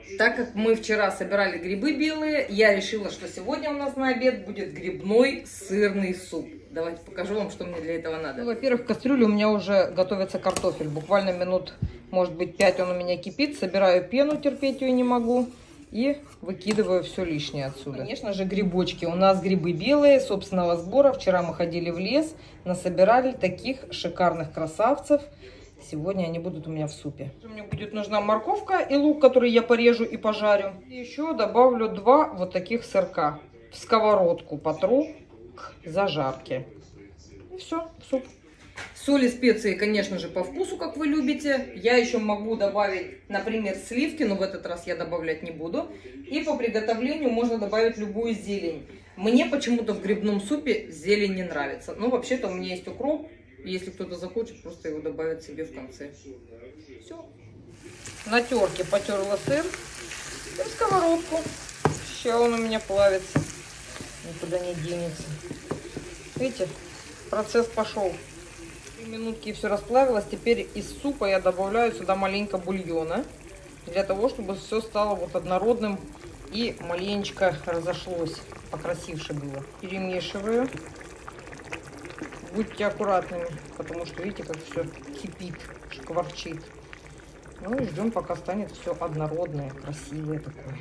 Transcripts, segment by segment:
Так как мы вчера собирали грибы белые, я решила, что сегодня у нас на обед будет грибной сырный суп. Давайте покажу вам, что мне для этого надо. Ну, во-первых, в кастрюле у меня уже готовится картофель. Буквально минут, может быть, 5 он у меня кипит. Собираю пену, терпеть ее не могу. И выкидываю все лишнее отсюда. Конечно же, грибочки. У нас грибы белые, собственного сбора. Вчера мы ходили в лес, насобирали таких шикарных красавцев. Сегодня они будут у меня в супе. Мне будет нужна морковка и лук, который я порежу и пожарю. И еще добавлю 2 вот таких сырка. В сковородку потру к зажарке. И все, суп. Соль и специи, конечно же, по вкусу, как вы любите. Я еще могу добавить, например, сливки, но в этот раз я добавлять не буду. И по приготовлению можно добавить любую зелень. Мне почему-то в грибном супе зелень не нравится. Но вообще-то у меня есть укроп. Если кто-то захочет, просто его добавить себе в конце. Все. На терке потерла сыр. И в сковородку. Сейчас он у меня плавится. Никуда не денется. Видите, процесс пошел. 3 минутки и все расплавилось. Теперь из супа я добавляю сюда маленько бульона. Для того, чтобы все стало вот однородным и маленечко разошлось. Покрасивше было. Перемешиваю. Будьте аккуратными, потому что видите, как все кипит, шкварчит. Ну и ждем, пока станет все однородное, красивое такое.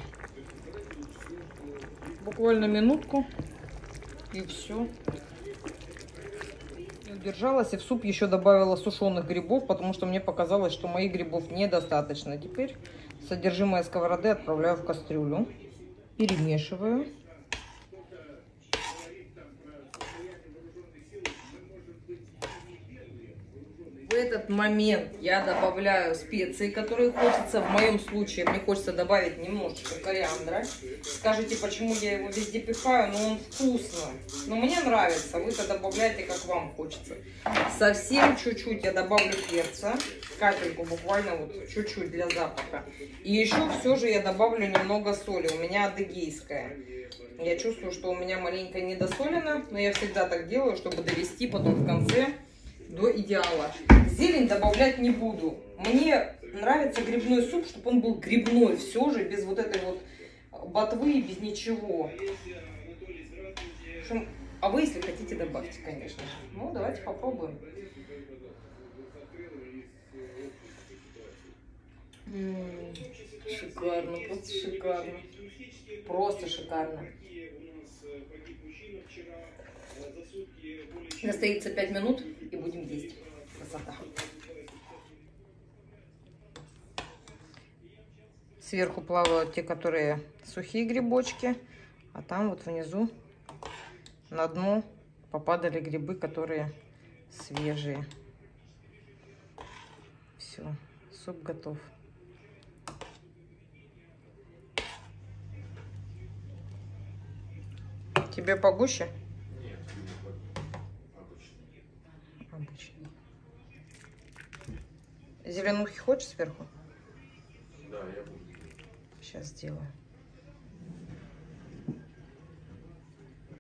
Буквально минутку, и все. Не удержалась, и в суп еще добавила сушеных грибов, потому что мне показалось, что моих грибов недостаточно. Теперь содержимое сковороды отправляю в кастрюлю. Перемешиваю. В этот момент я добавляю специи, которые хочется. В моем случае мне хочется добавить немножечко кориандра. Скажите, почему я его везде пихаю? Но он вкусный. Но мне нравится. Вы-то добавляйте, как вам хочется. Совсем чуть-чуть я добавлю перца. Капельку буквально вот чуть-чуть для запаха. И еще все же я добавлю немного соли. У меня адыгейская. Я чувствую, что у меня маленько недосолено. Но я всегда так делаю, чтобы довести потом в конце до идеала. Зелень добавлять не буду. Мне нравится грибной суп, чтобы он был грибной все же, без вот этой вот ботвы, без ничего. А вы, если хотите, добавьте, конечно же. Ну, давайте попробуем. Шикарно, просто шикарно. Просто шикарно. Настоится 5 минут и будем есть. Красота. Сверху плавают те, которые сухие грибочки, а там вот внизу на дно попадали грибы, которые свежие. Все, суп готов. Тебе погуще? Обычный. Зеленухи хочешь сверху? Да, я буду. Сейчас сделаю.